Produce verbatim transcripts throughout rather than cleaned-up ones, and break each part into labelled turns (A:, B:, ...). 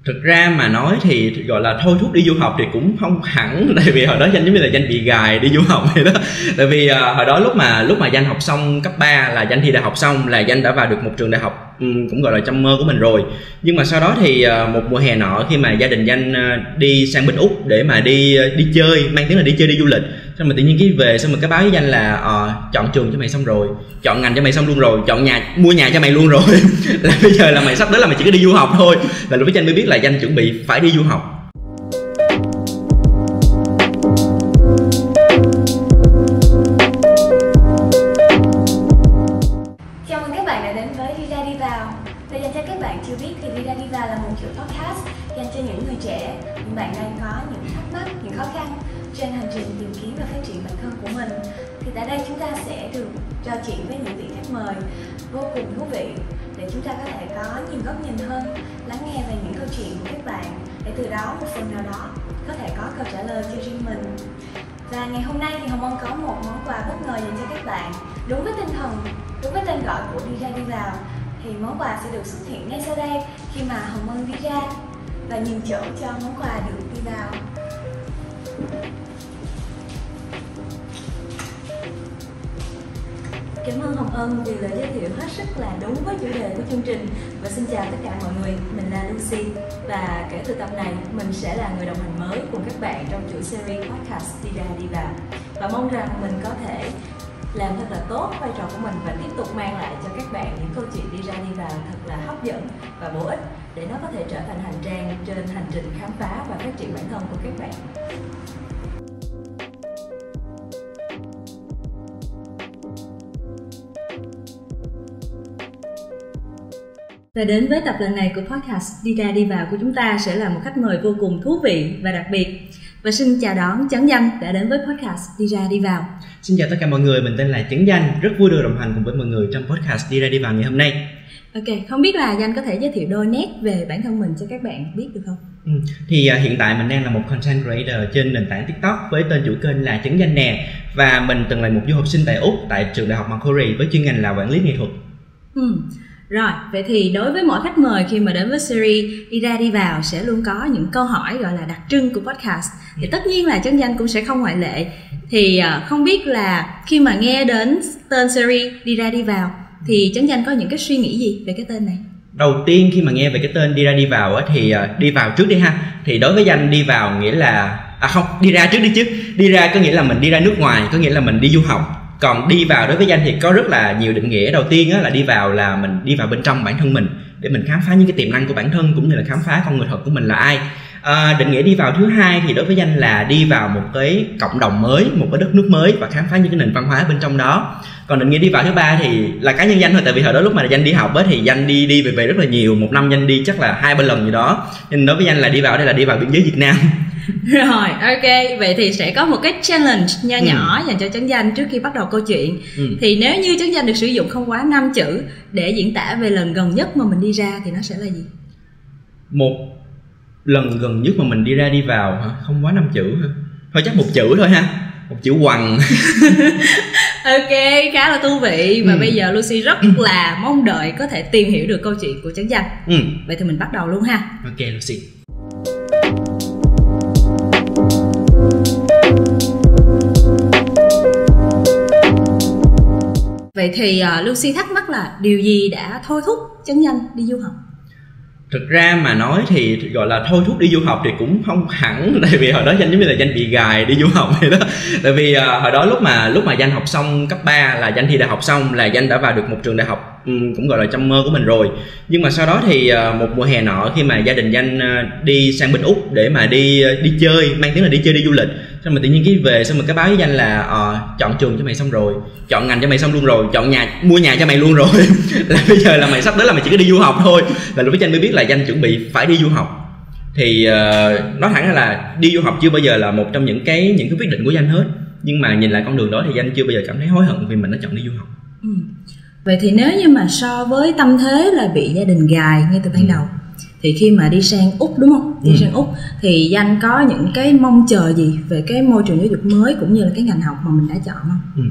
A: Thực ra mà nói thì gọi là thôi thúc đi du học thì cũng không hẳn, tại vì hồi đó Danh giống như là Danh bị gài đi du học vậy đó. Tại vì uh, hồi đó lúc mà lúc mà Danh học xong cấp ba là Danh thi đại học xong là Danh đã vào được một trường đại học um, cũng gọi là trong mơ của mình rồi. Nhưng mà sau đó thì uh, một mùa hè nọ khi mà gia đình Danh uh, đi sang bên Úc để mà đi uh, đi chơi, mang tiếng là đi chơi đi du lịch, xong mà tự nhiên cái về xong rồi cái báo với Danh là uh, chọn trường cho mày xong rồi, chọn ngành cho mày xong luôn rồi, chọn nhà, mua nhà cho mày luôn rồi là bây giờ là mày sắp tới là mày chỉ có đi du học thôi. Là lúc đó Danh mới biết là Danh chuẩn bị phải đi du học.
B: Chào mừng các bạn đã đến với Đi Ra Đi Vào. Và dành cho các bạn chưa biết thì Đi Ra Đi Vào là một kiểu podcast dành cho những người trẻ, những bạn đang có những thắc mắc, những khó khăn trên hành trình tìm kiếm và phát triển bản thân của mình. Thì tại đây chúng ta sẽ được trò chuyện với những vị khách mời vô cùng thú vị để chúng ta có thể có nhiều góc nhìn hơn, lắng nghe về những câu chuyện của các bạn, để từ đó một phần nào đó có thể có câu trả lời cho riêng mình. Và ngày hôm nay thì Hồng Ân có một món quà bất ngờ dành cho các bạn. Đúng với tinh thần, đúng với tên gọi của Đi Ra Đi Vào, thì món quà sẽ được xuất hiện ngay sau đây khi mà Hồng Ân đi ra và nhường chỗ cho món quà được đi vào. Cảm ơn Hồng Ân vì lời giới thiệu hết sức là đúng với chủ đề của chương trình. Và xin chào tất cả mọi người, mình là Lucy. Và kể từ tập này, mình sẽ là người đồng hành mới cùng các bạn trong chuỗi series podcast Đi Ra Đi Vào. Và mong rằng mình có thể làm thật là tốt vai trò của mình và tiếp tục mang lại cho các bạn những câu chuyện đi ra đi vào thật là hấp dẫn và bổ ích, để nó có thể trở thành hành trang trên hành trình khám phá và phát triển bản thân của các bạn. Và đến với tập lần này của podcast Đi Ra Đi Vào của chúng ta sẽ là một khách mời vô cùng thú vị và đặc biệt. Và xin chào đón Chấn Danh đã đến với podcast Đi Ra Đi Vào.
A: Xin chào tất cả mọi người, mình tên là Chấn Danh, rất vui được đồng hành cùng với mọi người trong podcast Đi Ra Đi Vào ngày hôm nay.
B: Ok, không biết là Danh có thể giới thiệu đôi nét về bản thân mình cho các bạn biết được không?
A: Ừ, thì uh, hiện tại mình đang là một content creator trên nền tảng TikTok với tên chủ kênh là Chấn Danh nè. Và mình từng là một du học sinh tại Úc tại trường đại học Macquarie với chuyên ngành là quản lý nghệ thuật.
B: Ừ. Rồi, vậy thì đối với mỗi khách mời khi mà đến với series Đi Ra Đi Vào sẽ luôn có những câu hỏi gọi là đặc trưng của podcast. Thì tất nhiên là Chấn Danh cũng sẽ không ngoại lệ. Thì uh, không biết là khi mà nghe đến tên series Đi Ra Đi Vào thì Chấn Danh có những cái suy nghĩ gì về cái tên này?
A: Đầu tiên khi mà nghe về cái tên Đi Ra Đi Vào á, thì uh, đi vào trước đi ha. Thì đối với Danh đi vào nghĩa là... À không, đi ra trước đi chứ. Đi ra có nghĩa là mình đi ra nước ngoài, có nghĩa là mình đi du học. Còn đi vào đối với Danh thì có rất là nhiều định nghĩa. Đầu tiên á, là đi vào là mình đi vào bên trong bản thân mình để mình khám phá những cái tiềm năng của bản thân, cũng như là khám phá con người thật của mình là ai. À, định nghĩa đi vào thứ hai thì đối với Danh là đi vào một cái cộng đồng mới, một cái đất nước mới và khám phá những cái nền văn hóa bên trong đó. Còn định nghĩa đi vào thứ ba thì là cá nhân Danh thôi, tại vì hồi đó lúc mà Danh đi học á, thì Danh đi đi về về rất là nhiều, một năm Danh đi chắc là hai ba lần gì đó. Nên đối với Danh là đi vào đây là đi vào biên giới Việt Nam.
B: Rồi, ok, vậy thì sẽ có một cái challenge nho nhỏ ừ. dành cho Chấn Danh trước khi bắt đầu câu chuyện. ừ. Thì nếu như Chấn Danh được sử dụng không quá năm chữ để diễn tả về lần gần nhất mà mình đi ra thì nó sẽ là gì?
A: Một lần gần nhất mà mình đi ra đi vào hả? Không quá năm chữ hả? Thôi chắc một chữ thôi ha. Một chữ quằn.
B: Ok, khá là thú vị. Và ừ. bây giờ Lucy rất
A: ừ.
B: là mong đợi có thể tìm hiểu được câu chuyện của Chấn Danh.
A: ừ.
B: Vậy thì mình bắt đầu luôn ha.
A: Ok Lucy.
B: Vậy thì uh, Lucy thắc mắc là điều gì đã thôi thúc Chấn Danh đi du học?
A: Thực ra mà nói thì gọi là thôi thúc đi du học thì cũng không hẳn, tại vì hồi đó Danh giống như là Danh bị gài đi du học vậy đó. Tại vì uh, hồi đó lúc mà lúc mà Danh học xong cấp ba là Danh thi đại học xong là Danh đã vào được một trường đại học um, cũng gọi là trong mơ của mình rồi. Nhưng mà sau đó thì uh, một mùa hè nọ khi mà gia đình Danh uh, đi sang bên Úc để mà đi uh, đi chơi, mang tiếng là đi chơi đi du lịch, xong mà tự nhiên cái về xong rồi cái báo với Danh là uh, chọn trường cho mày xong rồi, chọn ngành cho mày xong luôn rồi, chọn nhà, mua nhà cho mày luôn rồi là bây giờ là mày sắp tới là mày chỉ có đi du học thôi. Là lúc đó Danh mới biết là Danh chuẩn bị phải đi du học. Thì uh, nói thẳng ra là đi du học chưa bao giờ là một trong những cái những cái quyết định của Danh hết, nhưng mà nhìn lại con đường đó thì Danh chưa bao giờ cảm thấy hối hận vì mình đã chọn đi du học.
B: ừ. Vậy thì nếu như mà so với tâm thế là bị gia đình gài ngay từ ban đầu, thì khi mà đi sang Úc đúng không? Đi ừ. sang Úc thì Danh có những cái mong chờ gì về cái môi trường giáo dục mới cũng như là cái ngành học mà mình đã chọn không?
A: Ừ.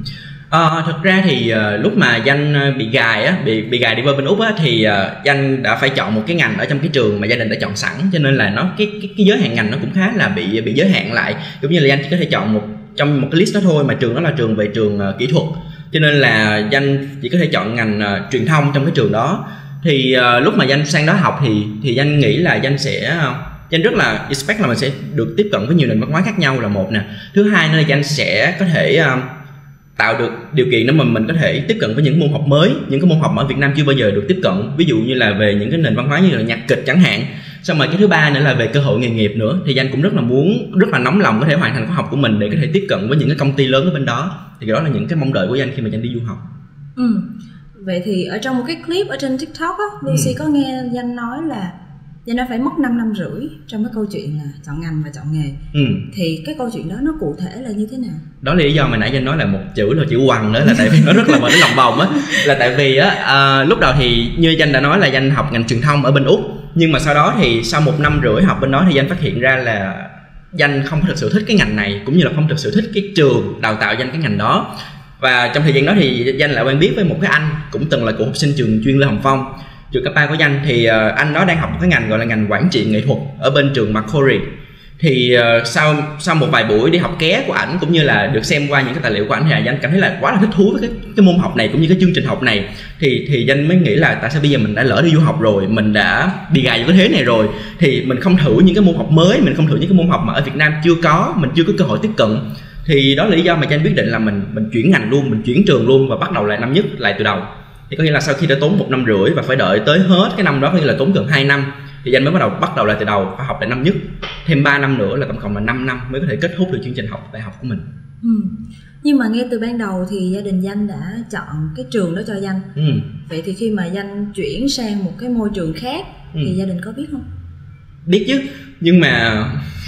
A: Ờ, thật ra thì uh, lúc mà Danh bị gài á, bị bị gài đi qua bên Úc á, thì uh, Danh đã phải chọn một cái ngành ở trong cái trường mà gia đình đã chọn sẵn, cho nên là nó cái cái, cái giới hạn ngành nó cũng khá là bị bị giới hạn lại. Giống như là Danh chỉ có thể chọn một trong một cái list đó thôi, mà trường đó là trường về trường uh, kỹ thuật, cho nên là Danh chỉ có thể chọn ngành uh, truyền thông trong cái trường đó. Thì uh, lúc mà Danh sang đó học thì thì Danh nghĩ là Danh sẽ uh, Danh rất là expect là mình sẽ được tiếp cận với nhiều nền văn hóa khác nhau là một nè. Thứ hai nữa là Danh sẽ có thể uh, tạo được điều kiện để mà mình có thể tiếp cận với những môn học mới, những cái môn học mà ở Việt Nam chưa bao giờ được tiếp cận, ví dụ như là về những cái nền văn hóa như là nhạc kịch chẳng hạn. Xong rồi cái thứ ba nữa là về cơ hội nghề nghiệp nữa, thì Danh cũng rất là muốn, rất là nóng lòng có thể hoàn thành khóa học của mình để có thể tiếp cận với những cái công ty lớn ở bên đó. Thì đó là những cái mong đợi của Danh khi mà Danh đi du học.
C: Ừ. Vậy thì ở trong một cái clip ở trên TikTok á, Lucy ừ. có nghe Danh nói là Danh đã phải mất năm năm rưỡi trong cái câu chuyện là chọn ngành và chọn nghề. Ừ. Thì cái câu chuyện đó nó cụ thể là như thế nào?
A: Đó là lý do mà nãy Danh nói là một chữ là chữ quằn nữa, là tại vì nó rất là mở lòng vòng á. Là tại vì á à, lúc đầu thì như Danh đã nói là Danh học ngành truyền thông ở bên Úc, nhưng mà sau đó thì sau một năm rưỡi học bên đó thì Danh phát hiện ra là Danh không thực sự thích cái ngành này, cũng như là không thực sự thích cái trường đào tạo Danh cái ngành đó. Và trong thời gian đó thì Danh lại quen biết với một cái anh cũng từng là cựu học sinh trường chuyên Lê Hồng Phong, trường cấp ba của Danh. Thì uh, anh đó đang học một cái ngành gọi là ngành quản trị nghệ thuật ở bên trường Macquarie. Thì uh, sau sau một vài buổi đi học ké của ảnh cũng như là được xem qua những cái tài liệu của ảnh thì Danh cảm thấy là quá là thích thú với cái, cái môn học này cũng như cái chương trình học này. Thì thì Danh mới nghĩ là tại sao bây giờ mình đã lỡ đi du học rồi, mình đã bị gài vào cái thế này rồi, thì mình không thử những cái môn học mới, mình không thử những cái môn học mà ở Việt Nam chưa có, mình chưa có cơ hội tiếp cận. Thì đó là lý do mà Danh quyết định là mình mình chuyển ngành luôn, mình chuyển trường luôn và bắt đầu lại năm nhất, lại từ đầu. Thì có nghĩa là sau khi đã tốn một năm rưỡi và phải đợi tới hết cái năm đó, có nghĩa là tốn gần hai năm, thì Danh mới bắt đầu bắt đầu lại từ đầu, phải học lại năm nhất, thêm ba năm nữa là tổng cộng là năm năm mới có thể kết thúc được chương trình học đại học của mình.
C: Ừ. Nhưng mà ngay từ ban đầu thì gia đình Danh đã chọn cái trường đó cho Danh. Ừ. Vậy thì khi mà Danh chuyển sang một cái môi trường khác ừ. thì gia đình có biết không?
A: Biết chứ, nhưng mà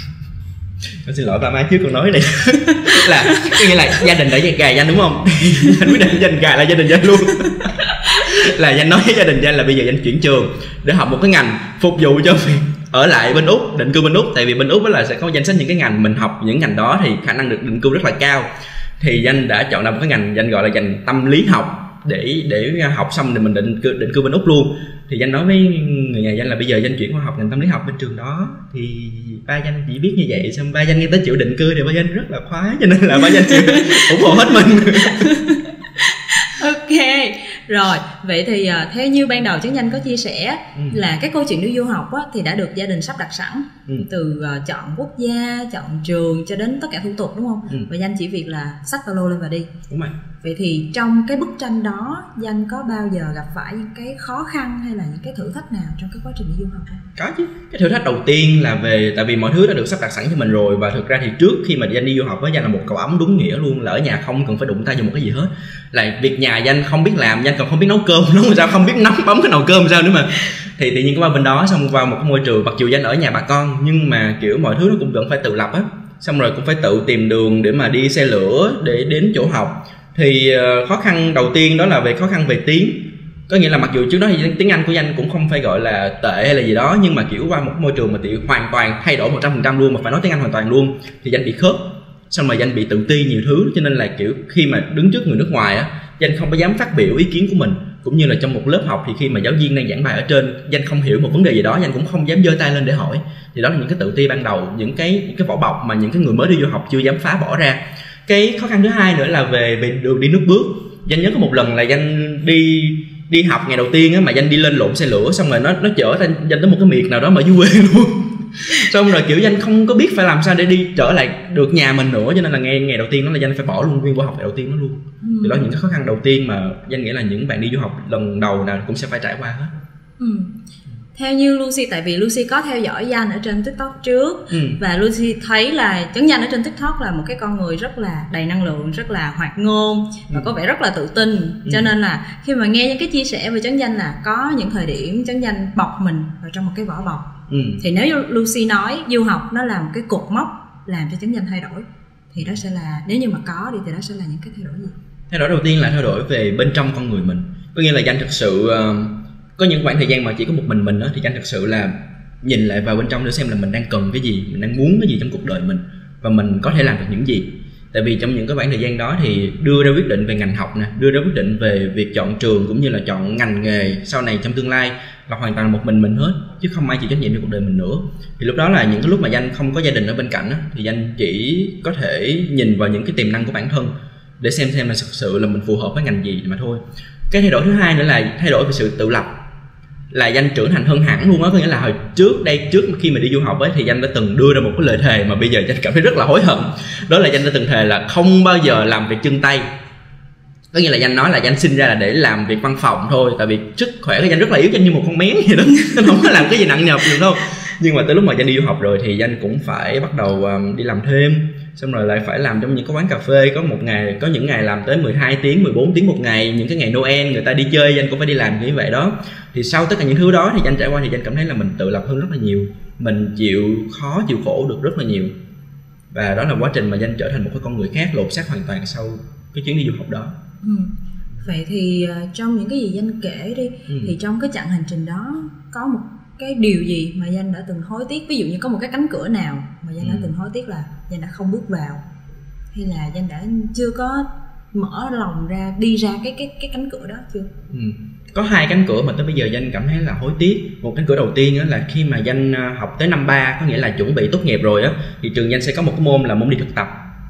A: Tôi xin lỗi ba má trước câu nói này là cái nghĩa là gia đình đã gài Danh đúng không? Danh quyết định Danh gài là gia đình Danh luôn. Là Danh nói với gia đình Danh là bây giờ Danh chuyển trường để học một cái ngành phục vụ cho việc ở lại bên Úc, định cư bên Úc. Tại vì bên Úc là sẽ có danh sách những cái ngành mình học, những ngành đó thì khả năng được định cư rất là cao. Thì Danh đã chọn ra một cái ngành Danh gọi là ngành tâm lý học để để học xong thì mình định cư, định cư bên Úc luôn. Thì Danh nói với người nhà Danh là bây giờ Danh chuyển qua học ngành tâm lý học bên trường đó. Thì ba Danh chỉ biết như vậy, xong ba Danh nghe tới chịu định cư thì ba Danh rất là khoái, cho nên là ba Danh chịu ủng hộ hết mình.
C: Ok, rồi vậy thì uh, theo như ban đầu Trấn Danh có chia sẻ ừ. là cái câu chuyện đi du học á, thì đã được gia đình sắp đặt sẵn ừ. từ uh, chọn quốc gia, chọn trường cho đến tất cả thủ tục đúng không? Ừ. Và Danh chỉ việc là xách ba lô lên và đi.
A: Đúng rồi.
C: Vậy thì trong cái bức tranh đó Danh có bao giờ gặp phải những cái khó khăn hay là những cái thử thách nào trong cái quá trình đi du học không?
A: Có chứ. Cái thử thách đầu tiên là về tại vì mọi thứ đã được sắp đặt sẵn cho mình rồi, và thực ra thì trước khi mà Danh đi du học với Danh là một cậu ấm đúng nghĩa luôn, là ở nhà không cần phải đụng tay vào một cái gì hết. Là việc nhà Danh không biết làm, Danh còn không biết nấu cơm nấu làm sao, không biết nấu bấm cái nồi cơm sao nữa mà. Thì tự nhiên qua bên đó xong vào một cái môi trường mặc dù Danh ở nhà bà con nhưng mà kiểu mọi thứ nó cũng vẫn phải tự lập á, xong rồi cũng phải tự tìm đường để mà đi xe lửa để đến chỗ học. Thì uh, khó khăn đầu tiên đó là về khó khăn về tiếng. Có nghĩa là mặc dù trước đó thì tiếng Anh của Danh cũng không phải gọi là tệ hay là gì đó, nhưng mà kiểu qua một môi trường mà tự hoàn toàn thay đổi một trăm phần trăm luôn, mà phải nói tiếng Anh hoàn toàn luôn, thì Danh bị khớp. Xong rồi Danh bị tự ti nhiều thứ, cho nên là kiểu khi mà đứng trước người nước ngoài á, Danh không có dám phát biểu ý kiến của mình. Cũng như là trong một lớp học thì khi mà giáo viên đang giảng bài ở trên, Danh không hiểu một vấn đề gì đó, Danh cũng không dám giơ tay lên để hỏi. Thì đó là những cái tự ti ban đầu, những cái những cái vỏ bọc mà những cái người mới đi du học chưa dám phá bỏ ra. Cái khó khăn thứ hai nữa là về về đường đi nước bước. Danh nhớ có một lần là Danh đi đi học ngày đầu tiên á, mà Danh đi lên lộn xe lửa, xong rồi nó nó chở Danh tới một cái miệt nào đó mà ở dưới quê luôn. Xong rồi kiểu Danh không có biết phải làm sao để đi trở lại được nhà mình nữa, cho nên là ngày ngày đầu tiên đó là Danh phải bỏ luôn nguyên buổi học ngày đầu tiên đó luôn. Ừ. Thì đó là những cái khó khăn đầu tiên mà Danh nghĩ là những bạn đi du học lần đầu nào cũng sẽ phải trải qua hết.
C: Ừ. Theo như Lucy, tại vì Lucy có theo dõi Danh ở trên TikTok trước ừ. và Lucy thấy là Trấn Danh ở trên TikTok là một cái con người rất là đầy năng lượng, rất là hoạt ngôn và ừ. có vẻ rất là tự tin. ừ. Cho nên là khi mà nghe những cái chia sẻ về Trấn Danh là có những thời điểm Trấn Danh bọc mình vào trong một cái vỏ bọc, ừ. thì nếu như Lucy nói du học nó là một cái cột mốc làm cho Trấn Danh thay đổi, thì đó sẽ là, nếu như mà có đi thì đó sẽ là những cái thay đổi gì?
A: Thay đổi đầu tiên là thay đổi về bên trong con người mình. Có nghĩa là Danh thực sự uh... có những khoảng thời gian mà chỉ có một mình mình đó, thì Danh thật sự là nhìn lại vào bên trong để xem là mình đang cần cái gì, mình đang muốn cái gì trong cuộc đời mình và mình có thể làm được những gì. Tại vì trong những cái khoảng thời gian đó thì đưa ra quyết định về ngành học nè, đưa ra quyết định về việc chọn trường cũng như là chọn ngành nghề sau này trong tương lai là hoàn toàn một mình mình hết, chứ không ai chịu trách nhiệm cho cuộc đời mình nữa. Thì lúc đó là những cái lúc mà Danh không có gia đình ở bên cạnh á, thì Danh chỉ có thể nhìn vào những cái tiềm năng của bản thân để xem xem là thực sự là mình phù hợp với ngành gì mà thôi. Cái thay đổi thứ hai nữa là thay đổi về sự tự lập, là Danh trưởng thành hơn hẳn luôn á. Có nghĩa là hồi trước đây, trước khi mà đi du học ấy, thì Danh đã từng đưa ra một cái lời thề mà bây giờ Danh cảm thấy rất là hối hận. Đó là Danh đã từng thề là không bao giờ làm việc chân tay. Có nghĩa là Danh nói là Danh sinh ra là để làm việc văn phòng thôi, tại vì sức khỏe của Danh rất là yếu, Danh như một con mén vậy đó, nên không có làm cái gì nặng nhọc được đâu. Nhưng mà tới lúc mà Danh đi du học rồi thì Danh cũng phải bắt đầu um, đi làm thêm, xong rồi lại phải làm trong những cái quán cà phê, có một ngày, có những ngày làm tới mười hai tiếng, mười bốn tiếng một ngày. Những cái ngày Noel người ta đi chơi, Danh cũng phải đi làm như vậy đó. Thì sau tất cả những thứ đó thì Danh trải qua thì Danh cảm thấy là mình tự lập hơn rất là nhiều, mình chịu khó chịu khổ được rất là nhiều. Và đó là quá trình mà Danh trở thành một cái con người khác, lột xác hoàn toàn sau cái chuyến đi du học đó.
C: Ừ. Vậy thì uh, trong những cái gì Danh kể đi, ừ. thì trong cái chặng hành trình đó có một cái điều gì mà Danh đã từng hối tiếc? Ví dụ như có một cái cánh cửa nào mà Danh ừ. đã từng hối tiếc là Danh đã không bước vào, hay là Danh đã chưa có mở lòng ra đi ra cái cái cái cánh cửa đó chưa?
A: Ừ. Có hai cánh cửa mà tới bây giờ Danh cảm thấy là hối tiếc. Một cánh cửa đầu tiên đó là khi mà Danh học tới năm ba, có nghĩa là chuẩn bị tốt nghiệp rồi á, thì trường Danh sẽ có một cái môn là môn đi thực tập.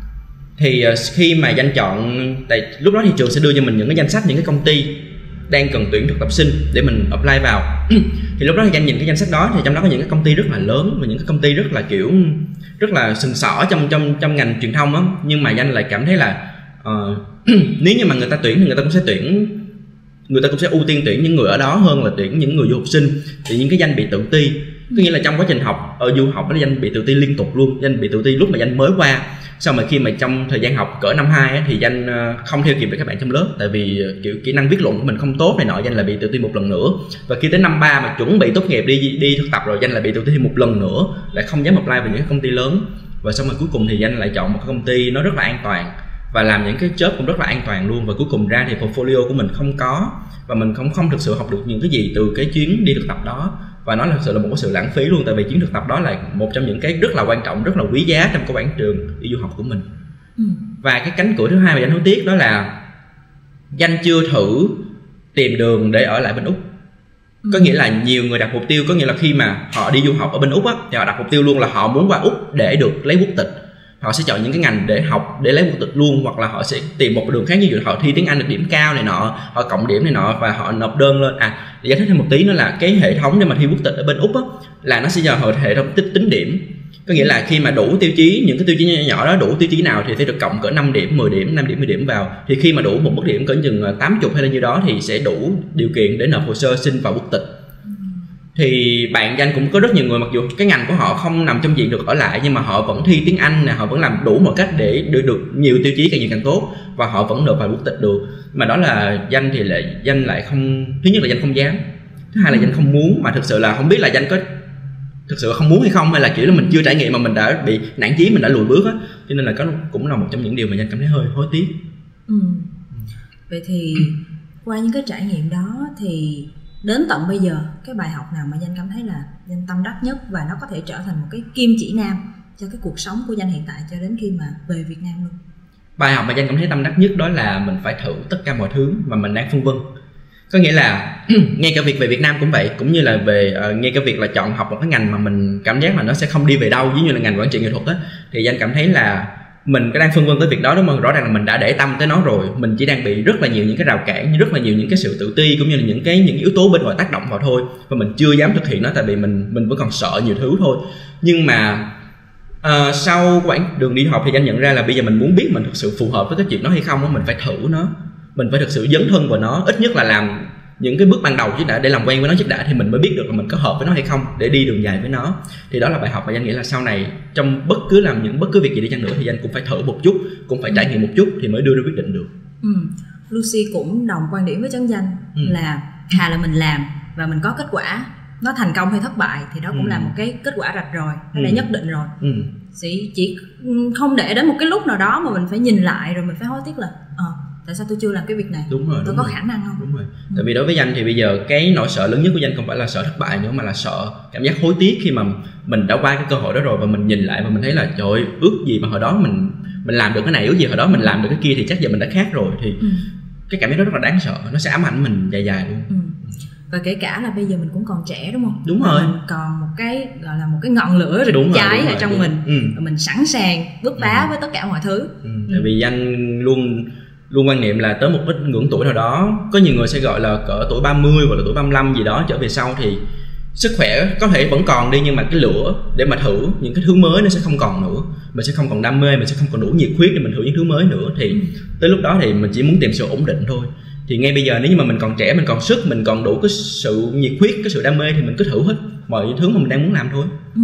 A: Thì khi mà Danh chọn, tại lúc đó thì trường sẽ đưa cho mình những cái danh sách những cái công ty đang cần tuyển thực tập sinh để mình apply vào. Thì lúc đó thì Danh nhìn cái danh sách đó thì trong đó có những cái công ty rất là lớn và những cái công ty rất là kiểu rất là sừng sỏ trong trong trong ngành truyền thông á, nhưng mà Danh lại cảm thấy là uh, nếu như mà người ta tuyển thì người ta cũng sẽ tuyển người ta cũng sẽ ưu tiên tuyển những người ở đó hơn là tuyển những người du học sinh. Thì những cái Danh bị tự ti, có nghĩa là trong quá trình học ở du học đó Danh bị tự ti liên tục luôn. Danh bị tự ti lúc mà Danh mới qua, sau mà khi mà trong thời gian học cỡ năm hai á, thì Danh không theo kịp với các bạn trong lớp, tại vì kiểu kỹ năng viết luận của mình không tốt này nọ, Danh lại bị tự ti một lần nữa. Và khi tới năm ba mà chuẩn bị tốt nghiệp đi đi thực tập rồi, Danh lại bị tự ti một lần nữa, lại không dám apply vào những cái công ty lớn. Và xong rồi cuối cùng thì Danh lại chọn một cái công ty nó rất là an toàn và làm những cái job cũng rất là an toàn luôn. Và cuối cùng ra thì portfolio của mình không có, và mình không không thực sự học được những cái gì từ cái chuyến đi thực tập đó. Và nó là thực sự là một cái sự lãng phí luôn, tại vì chuyến thực tập đó là một trong những cái rất là quan trọng, rất là quý giá trong cái quãng trường đi du học của mình. Ừ. Và cái cánh cửa thứ hai mà Danh hối tiếc đó là Danh chưa thử tìm đường để ở lại bên Úc. Ừ. Có nghĩa là nhiều người đặt mục tiêu, có nghĩa là khi mà họ đi du học ở bên Úc á, thì họ đặt mục tiêu luôn là họ muốn qua Úc để được lấy quốc tịch. Họ sẽ chọn những cái ngành để học để lấy quốc tịch luôn, hoặc là họ sẽ tìm một đường khác, như họ thi tiếng Anh được điểm cao này nọ, họ cộng điểm này nọ và họ nộp đơn lên. À, để giải thích thêm một tí nữa là cái hệ thống để mà thi quốc tịch ở bên Úc á, là nó sẽ do hệ thống tích tính điểm. Có nghĩa là khi mà đủ tiêu chí, những cái tiêu chí nhỏ nhỏ đó đủ tiêu chí nào thì sẽ được cộng cỡ năm điểm, mười điểm, năm điểm, mười điểm vào. Thì khi mà đủ một mức điểm cỡ chừng tám mươi hay là như đó thì sẽ đủ điều kiện để nộp hồ sơ xin vào quốc tịch. Thì bạn Danh cũng có rất nhiều người, mặc dù cái ngành của họ không nằm trong diện được ở lại, nhưng mà họ vẫn thi tiếng Anh nè, họ vẫn làm đủ mọi cách để đưa được nhiều tiêu chí càng nhiều càng tốt, và họ vẫn nộp vào quốc tịch được. Mà đó là Danh thì lại Danh lại không, thứ nhất là Danh không dám, thứ hai là Danh không muốn, mà thực sự là không biết là Danh có thực sự không muốn hay không, hay là kiểu là mình chưa trải nghiệm mà mình đã bị nản chí, mình đã lùi bước á. Cho nên là có cũng là một trong những điều mà Danh cảm thấy hơi hối tiếc.
C: Ừ. Vậy thì qua những cái trải nghiệm đó thì đến tận bây giờ cái bài học nào mà Danh cảm thấy là Danh tâm đắc nhất và nó có thể trở thành một cái kim chỉ nam cho cái cuộc sống của Danh hiện tại cho đến khi mà về Việt Nam luôn?
A: Bài học mà Danh cảm thấy tâm đắc nhất đó là mình phải thử tất cả mọi thứ mà mình đang phân vân. Có nghĩa là ngay cả việc về Việt Nam cũng vậy, cũng như là về uh, ngay cả việc là chọn học một cái ngành mà mình cảm giác là nó sẽ không đi về đâu, giống như là ngành quản trị nghệ thuật á, thì Danh cảm thấy là mình có đang phân vân tới việc đó, đúng không? Rõ ràng là mình đã để tâm tới nó rồi, mình chỉ đang bị rất là nhiều những cái rào cản, rất là nhiều những cái sự tự ti cũng như là những cái những yếu tố bên ngoài tác động vào thôi, và mình chưa dám thực hiện nó tại vì mình mình vẫn còn sợ nhiều thứ thôi. Nhưng mà uh, sau quãng đường đi học thì Danh nhận ra là bây giờ mình muốn biết mình thực sự phù hợp với cái chuyện đó hay không đó, mình phải thử nó, mình phải thực sự dấn thân vào nó, ít nhất là làm những cái bước ban đầu chứ đã, để làm quen với nó trước đã, thì mình mới biết được là mình có hợp với nó hay không để đi đường dài với nó. Thì đó là bài học mà Danh nghĩ là sau này trong bất cứ làm những bất cứ việc gì đi chăng nữa thì Danh cũng phải thử một chút, cũng phải trải nghiệm một chút thì mới đưa ra quyết định được.
C: Ừ. Lucy cũng đồng quan điểm với Trấn Danh, ừ. là thà là mình làm và mình có kết quả, nó thành công hay thất bại thì đó cũng ừ. là một cái kết quả rạch ròi, nó ừ. đã nhất định rồi. ừ. Chỉ, chỉ không để đến một cái lúc nào đó mà mình phải nhìn lại rồi mình phải hối tiếc là ờ à, tại sao tôi chưa làm cái việc này,
A: đúng rồi,
C: tôi
A: đúng
C: có
A: rồi.
C: khả năng không?
A: Đúng rồi. Ừ. Tại vì đối với Danh thì bây giờ cái nỗi sợ lớn nhất của Danh không phải là sợ thất bại nữa, mà là sợ cảm giác hối tiếc khi mà mình đã qua cái cơ hội đó rồi và mình nhìn lại và mình thấy là trời ơi, ước gì mà hồi đó mình mình làm được cái này, ước gì hồi đó mình làm được cái kia thì chắc giờ mình đã khác rồi. Thì
C: ừ.
A: cái cảm giác đó rất là đáng sợ, nó sẽ ám ảnh mình dài dài luôn.
C: ừ. Và kể cả là bây giờ mình cũng còn trẻ đúng không?
A: Đúng rồi.
C: Mình còn một cái gọi là một cái ngọn lửa rực cháy ở trong
A: đúng.
C: mình.
A: Ừ.
C: Và mình sẵn sàng bứt phá ừ. với tất cả mọi thứ.
A: Ừ. Ừ. Tại vì Danh luôn luôn quan niệm là tới một ít ngưỡng tuổi nào đó, có nhiều người sẽ gọi là cỡ tuổi ba mươi hoặc là tuổi ba mươi lăm gì đó trở về sau thì sức khỏe có thể vẫn còn đi, nhưng mà cái lửa để mà thử những cái thứ mới nó sẽ không còn nữa, mình sẽ không còn đam mê, mình sẽ không còn đủ nhiệt huyết để mình thử những thứ mới nữa. Thì ừ. tới lúc đó thì mình chỉ muốn tìm sự ổn định thôi. Thì ngay bây giờ nếu như mà mình còn trẻ, mình còn sức, mình còn đủ cái sự nhiệt huyết, cái sự đam mê thì mình cứ thử hết mọi thứ mà mình đang muốn làm thôi.
C: ừ.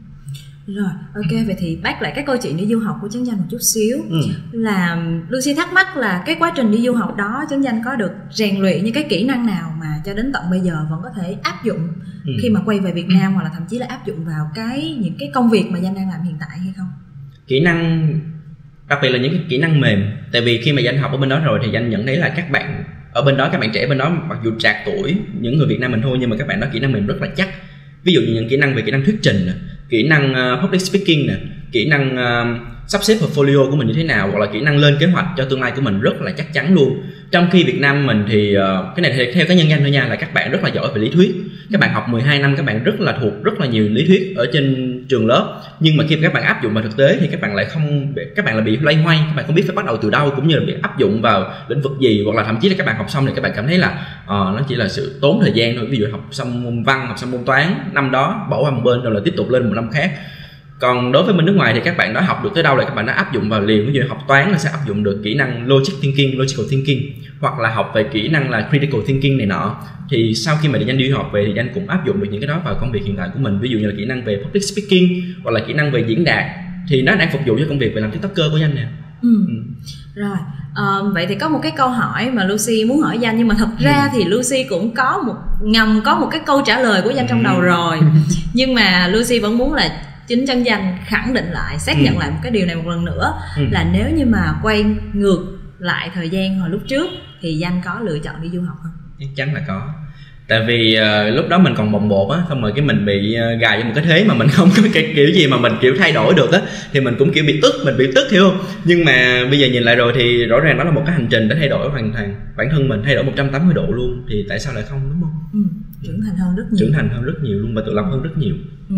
C: Rồi, ok, vậy thì back lại cái câu chuyện đi du học của Trấn Danh một chút xíu. ừ. Là Lucy thắc mắc là cái quá trình đi du học đó Trấn Danh có được rèn luyện những cái kỹ năng nào mà cho đến tận bây giờ vẫn có thể áp dụng ừ. khi mà quay về Việt Nam, hoặc là thậm chí là áp dụng vào cái những cái công việc mà Danh đang làm hiện tại hay không?
A: Kỹ năng, đặc biệt là những cái kỹ năng mềm. Tại vì khi mà Danh học ở bên đó rồi thì Danh nhận thấy là các bạn ở bên đó, các bạn trẻ bên đó mặc dù trạc tuổi những người Việt Nam mình thôi, nhưng mà các bạn đó kỹ năng mềm rất là chắc. Ví dụ như những kỹ năng về kỹ năng thuyết trình, kỹ năng uh, public speaking nè, kỹ năng uh, sắp xếp portfolio của mình như thế nào, hoặc là kỹ năng lên kế hoạch cho tương lai của mình rất là chắc chắn luôn. Trong khi Việt Nam mình thì uh, cái này thì theo cá nhân Danh thôi nha, là các bạn rất là giỏi về lý thuyết. Các bạn học mười hai năm, các bạn rất là thuộc rất là nhiều lý thuyết ở trên trường lớp, nhưng mà khi các bạn áp dụng vào thực tế thì các bạn lại không, các bạn lại bị loay hoay, các bạn không biết phải bắt đầu từ đâu, cũng như là bị áp dụng vào lĩnh vực gì, hoặc là thậm chí là các bạn học xong thì các bạn cảm thấy là uh, nó chỉ là sự tốn thời gian thôi. Ví dụ học xong môn văn, học xong môn toán, năm đó bỏ qua một bên rồi là tiếp tục lên một năm khác. Còn đối với bên nước ngoài thì các bạn đã học được tới đâu là các bạn đã áp dụng vào liền. Ví dụ học toán là sẽ áp dụng được kỹ năng logic thinking, logical thinking, hoặc là học về kỹ năng là critical thinking này nọ. Thì sau khi mà Danh đi học về thì Danh cũng áp dụng được những cái đó vào công việc hiện tại của mình. Ví dụ như là kỹ năng về public speaking, hoặc là kỹ năng về diễn đạt, thì nó đang phục vụ cho công việc về làm TikToker của Danh nè.
C: ừ. ừ. Rồi, uh, vậy thì có một cái câu hỏi mà Lucy muốn hỏi Danh, nhưng mà thật ra ừ. thì Lucy cũng có một ngầm có một cái câu trả lời của Danh trong đầu rồi. Nhưng mà Lucy vẫn muốn là chính Trấn Danh khẳng định lại, xác nhận ừ. lại một cái điều này một lần nữa, ừ. là nếu như mà quay ngược lại thời gian hồi lúc trước thì Danh có lựa chọn đi du học không?
A: Chắc chắn là có. Tại vì uh, lúc đó mình còn bồng bột á, xong rồi cái mình bị uh, gài vô một cái thế mà mình không có cái kiểu gì mà mình kiểu thay đổi được á, thì mình cũng kiểu bị tức, mình bị tức, hiểu không? Nhưng mà bây giờ nhìn lại rồi thì rõ ràng đó là một cái hành trình để thay đổi hoàn toàn bản thân mình, thay đổi một trăm tám mươi độ luôn, thì tại sao lại không, đúng không?
C: Ừ, trưởng thành hơn rất nhiều.
A: Trưởng thành hơn rất nhiều luôn, và tự lập hơn rất nhiều.
C: Ừ.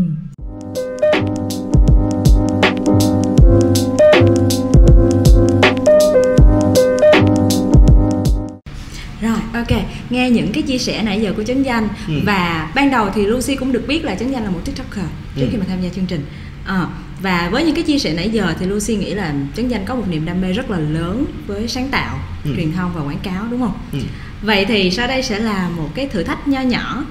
C: Rồi, ok, nghe những cái chia sẻ nãy giờ của Trấn Danh, ừ. và ban đầu thì Lucy cũng được biết là Trấn Danh là một TikToker trước ừ. khi mà tham gia chương trình. À, và với những cái chia sẻ nãy giờ thì Lucy nghĩ là Trấn Danh có một niềm đam mê rất là lớn với sáng tạo, ừ. truyền thông và quảng cáo, đúng không? Ừ. Vậy thì sau đây sẽ là một cái thử thách nho nhỏ.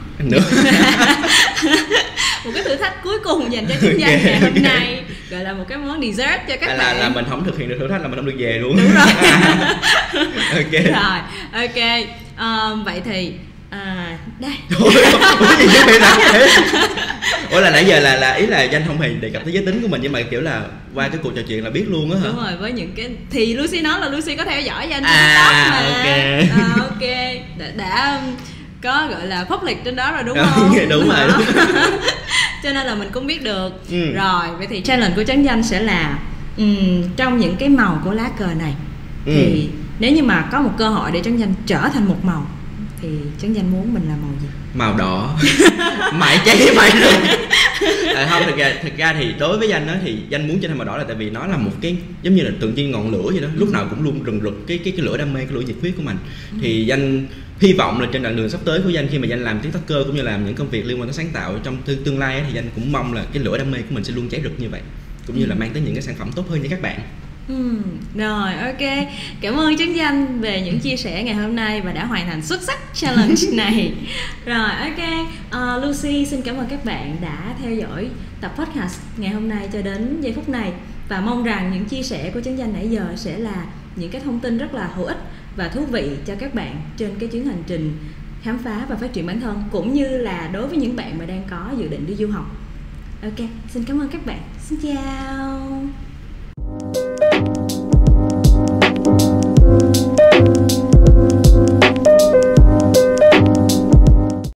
C: Một cái thử thách cuối cùng dành cho Trấn Danh okay, ngày hôm okay. nay, gọi là một cái món dessert cho các
A: là,
C: bạn.
A: Là mình không thực hiện được thử thách là mình không được về luôn.
C: Đúng rồi.
A: Ok.
C: Rồi, ok. Um, vậy thì à, đây.
A: Ủa gì chứ vậy thế? Ủa là nãy giờ là là ý là Danh không hề đề cập tới giới tính của mình, nhưng mà kiểu là qua cái cuộc trò chuyện là biết luôn á hả?
C: Đúng rồi, với những cái thì Lucy nói là Lucy có theo dõi Danh trên
A: à,
C: TikTok mà.
A: Ok.
C: À, ok. Đã, đã có gọi là public trên đó rồi đúng không?
A: đúng, đúng rồi. Đúng.
C: Cho nên là mình cũng biết được.
A: Ừ.
C: Rồi, vậy thì challenge của Trấn Danh sẽ là um, trong những cái màu của lá cờ này, ừ. thì nếu như mà có một cơ hội để Trấn Danh trở thành một màu thì Trấn Danh muốn mình là màu gì?
A: Màu đỏ. Mày cháy mày rồi. À, không, thực ra thực ra thì đối với Danh đó thì Danh muốn trở thành màu đỏ là tại vì nó là một cái giống như là tượng trưng ngọn lửa vậy đó, lúc nào cũng luôn rừng rực cái cái cái lửa đam mê, cái lửa nhiệt huyết của mình. Ừ. Thì Danh hy vọng là trên đoạn đường sắp tới của Danh, khi mà Danh làm TikToker cũng như làm những công việc liên quan tới sáng tạo trong tương, tương lai ấy, thì Danh cũng mong là cái lửa đam mê của mình sẽ luôn cháy rực như vậy, cũng như là mang tới những cái sản phẩm tốt hơn cho các bạn.
C: Ừ, rồi ok, cảm ơn Trấn Danh về những chia sẻ ngày hôm nay và đã hoàn thành xuất sắc challenge này. Rồi ok, uh, Lucy xin cảm ơn các bạn đã theo dõi tập podcast ngày hôm nay cho đến giây phút này, và mong rằng những chia sẻ của Trấn Danh nãy giờ sẽ là những cái thông tin rất là hữu ích và thú vị cho các bạn trên cái chuyến hành trình khám phá và phát triển bản thân, cũng như là đối với những bạn mà đang có dự định đi du học. Ok, xin cảm ơn các bạn. Xin chào.